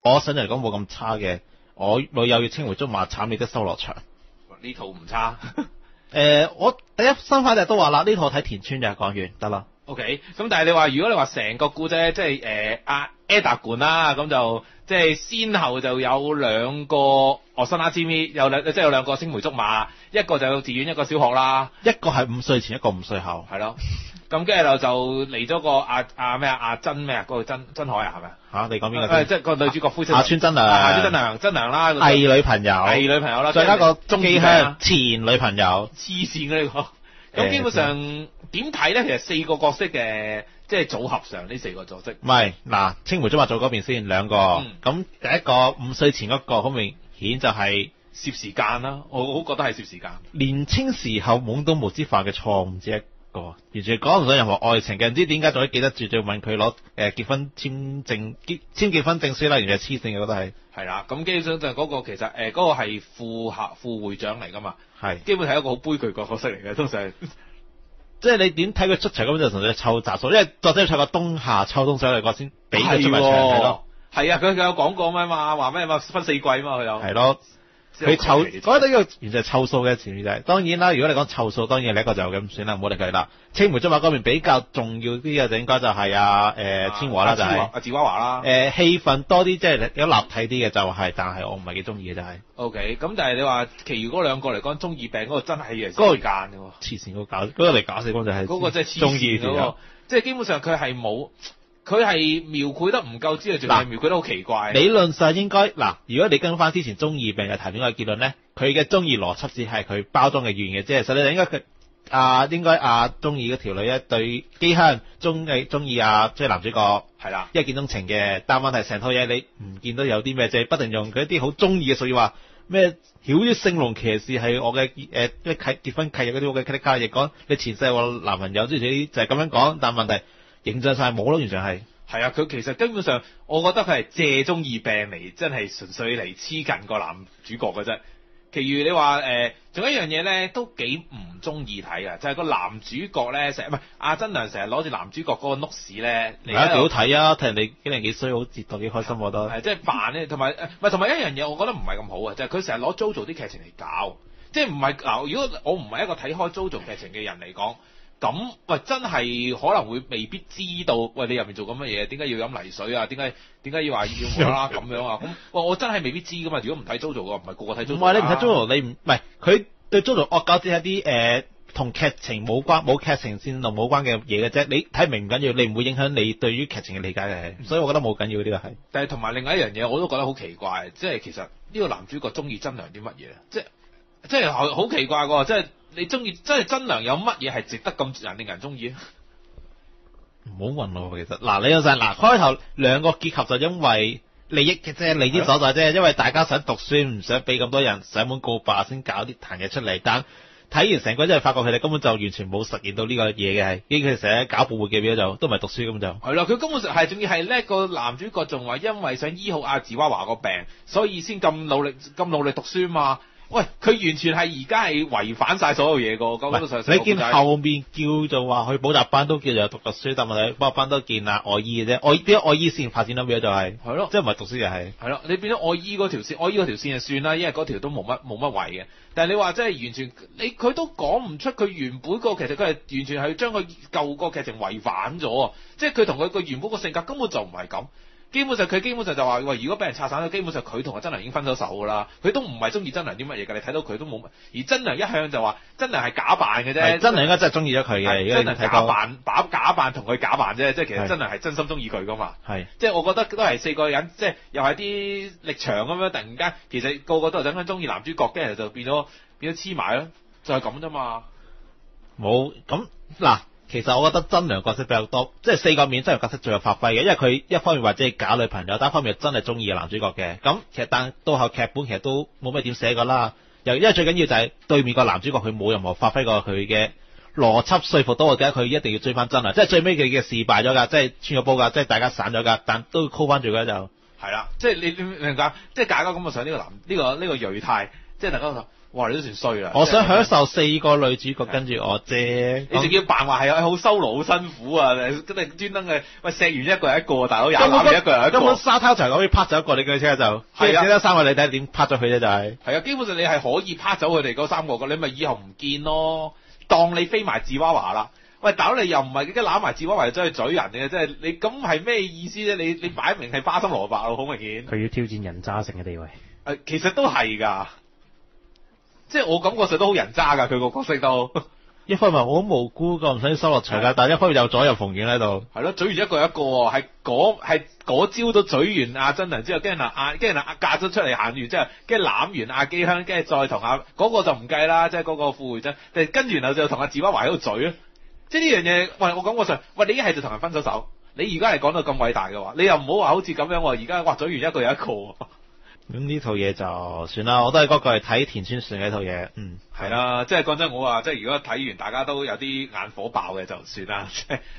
我想嚟講冇咁差嘅，我女友要青梅竹馬慘你都收落場。 呢套唔差。 我第一新番就都話啦，呢套睇田村就講完得啦。 OK， 咁但係你話如果你話成個故仔即係阿 Ada 冠啦，咁就即係先後就有兩個我新阿之咪，即係有兩個青梅竹馬，一個就幼稚園，一個小學啦， 一個係5歲前，一個5歲後， 係咯。咁跟住就嚟咗個阿珍咩啊？嗰個真海啊，係咪嚇？你講邊個？ 即係個女主角灰色。 下村真良， 真良啦， 偽女朋友， 啦， 再加個機香前女朋友， 黐線嘅呢個。咁基本上點睇咧？其實4個角色嘅即係組合上呢4個角色。 唔係嗱，青梅竹馬做嗰邊先2個，咁第一個5歲前嗰個好明顯就係攝時間啦，我好覺得係攝時間。 年青時候懵懂無知犯嘅錯誤之一個，完全講唔到任何愛情嘅，唔知點解仲可以記得住，仲要問佢攞結婚簽結婚證書啦，完全係黐線嘅，覺得係。係啦，咁基本上就嗰個其實嗰個係副會長嚟噶嘛，係基本係一個好悲劇嘅角色嚟嘅，通常。 即係你點睇佢出場咁就純粹湊雜數，因為作者湊個冬夏秋冬上嚟個先俾佢出埋場係咯。 係啊，佢有講過咩嘛？話咩嘛？分4季嘛，佢有。 係咯。佢湊，我覺得呢個完全係湊數嘅前面就係。當然啦，如果你講湊數，當然你一個就咁算啦，唔好理佢啦。青梅竹馬嗰邊比較重要啲嘅就應該就係千華啦，就係阿子華華啦。 氣氛多啲，即係有立體啲嘅就係，但係我唔係幾中意嘅就係。 OK， 咁但係你話其餘嗰2個嚟講，中二病嗰個真係嘅時間嘅喎。 黐線嗰個嚟搞死光就係。嗰個真係黐線嗰個， 即係基本上佢係冇。佢係描繪得唔夠之外，仲係描繪得好奇怪。 理論上應該嗱，如果你跟翻之前中二病嘅談戀愛結論咧，佢嘅中二邏輯只係佢包裝嘅語言嘅，即係實際上應該中意嗰條女咧對機香中意即係男主角係啦，一見鍾情嘅，但問題成套嘢你唔見到有啲咩，即係不停用佢一啲好中意嘅術語話咩曉於聖龍騎士係我嘅結婚契約嗰啲我嘅 credit card，亦講你前世係我男朋友，之類就係咁樣講，但問題。形象晒冇咯，完全係。係啊，佢其實根本上，我覺得佢係借中二病嚟，真係純粹嚟黐近個男主角嘅啫。其餘你話仲有一樣嘢咧，都幾唔中意睇啊，就係個男主角咧成日唔係阿真良成日攞住男主角嗰個碌屎咧嚟。幾好睇啊！睇人哋幾零幾歲好折墮幾開心，我覺得。係即係扮咧，同埋一樣嘢，我覺得唔係咁好啊，就係佢成日攞 JoJo 啲劇情嚟搞，即係唔係嗱？如果我唔係一個睇開 JoJo 劇情嘅人嚟講。咁喂，真係可能會未必知道，喂你入面做緊乜嘢？點解要飲泥水啊？點解要話要啦咁樣啊？咁我真係未必知噶嘛。如果唔睇 JoJo 嘅，唔係個個睇 JoJo。唔係你唔睇 JoJo，你唔係佢對 JoJo 惡搞只係啲同劇情冇劇情線路冇關嘅嘢嘅啫。你睇明唔緊要，你唔會影響你對於劇情嘅理解嘅。所以我覺得冇緊要呢個係。但係同埋另外一樣嘢，我都覺得好奇怪，即係其實呢個男主角中意真良啲乜嘢？即係好奇怪喎！即係。你中意真係真良有乜嘢係值得咁令人中意啊？唔好問我其實嗱，你有陣嗱開頭2個結合就因為利益嘅啫，利益所在啫，因為大家想讀書唔想俾咁多人上門告白先搞啲彈嘢出嚟，但睇完成個真係發覺佢哋根本就完全冇實現到呢個嘢嘅係，因為佢成日搞報活嘅表就都唔係讀書咁就係啦，佢根本上係仲要係呢個男主角仲話因為想醫好阿子華華個病，所以先咁努力讀書嘛。喂，佢完全係而家係違反晒所有嘢個，你見後面叫做話去補習班都叫做讀書，但問題補習班都見外醫嘅啫，變咗外醫線發展到變咗就係係咯，即係唔係讀書就係係咯，你變咗外醫嗰條線就算啦，因為嗰條都冇乜圍嘅。但係你話真係完全佢都講唔出佢原本個其實佢係完全係將佢舊個劇情違反咗，即係佢同佢個原本個性格根本就唔係咁。基本上就話喂，如果俾人拆散咗，基本上佢同阿真良已經分咗手㗎啦。佢都唔係中意真良啲乜嘢㗎，你睇到佢都冇乜。而真良一向就話真良係假扮嘅啫。真良應該真係中意咗佢嘅，真良假扮同佢假扮啫，即係其實真良係真心中意佢㗎嘛。係，即係我覺得都係4個人，即係又係啲力場咁樣，突然間其實個個都係等緊中意男主角，跟住就變咗黐埋咯，就係咁啫嘛。冇咁嗱。其實我覺得真良角色比較多，即係4個面真良角色最有發揮嘅，因為佢一方面或者係假女朋友，但一方面真係中意男主角嘅。咁其實但到後劇本其實都冇咩點寫㗎啦。因為最緊要就係對面個男主角佢冇任何發揮過佢嘅邏輯說服到我，點解佢一定要追翻真良？即係最尾佢嘅事敗咗㗎，即係穿咗煲㗎，即係大家散咗㗎，但都 call 翻住㗎就係啦。即係你明白？即係大家咁嘅上呢個芮太。即即係大家都話，哇你都算衰啦。 我想享受4個女主角跟住我啫， 你仲要扮話係好收爐好辛苦啊！真係專登嘅，喂錫完一個又一個，大佬又攬完一個又一個。 根本沙灘場可以拍走一個，你嘅車就係啊，只得3個你睇點拍咗佢啫就係。 係啊，基本上你係可以拍走佢哋嗰3個嘅，你咪以後唔見咯。當你飛埋芝娃娃啦，喂大佬你又唔係而家攬埋芝娃娃走去嘴人嘅，即係你咁係咩意思啫？你擺明係花心蘿蔔咯，好明顯。 佢要挑戰人渣城嘅地位。 其實都係㗎，即係我感覺上都好人渣㗎，佢個角色都。 一方面我好無辜個，唔使收落場㗎，但係一方面又左右逢源喺度。 係咯，嘴完一個一個喎，係嗰招都嘴完阿真人之後，跟住嫁咗出嚟行完之後，跟住攬完阿基香，跟住再同嗰個就唔計啦，即係嗰個副會長，跟住然後就同阿芝娃娃喺度嘴咯。即係呢樣嘢，喂我感覺上，喂你一係就同人分手手，你而家係講到咁偉大嘅話，你又唔好話好似咁樣喎，而家話嘴完一個又一個喎。 咁呢套嘢就算啦，我都係嗰句係睇田村船嘅一套嘢， 係啦，即係講真，我話即係如果睇完大家都有啲眼火爆嘅就算啦，即係。